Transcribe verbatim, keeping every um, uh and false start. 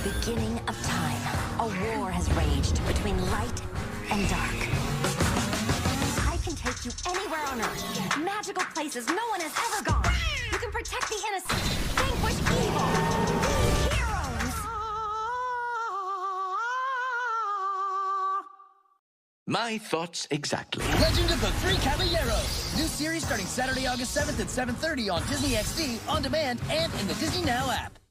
beginning of time, a war has raged between light and dark. I can take you anywhere on Earth, magical places no one has ever gone. You can protect the innocent, vanquish evil. Heroes! My thoughts exactly. Legend of the Three Caballeros. New series starting Saturday, August seventh at seven thirty on Disney X D, on demand, and in the Disney Now app.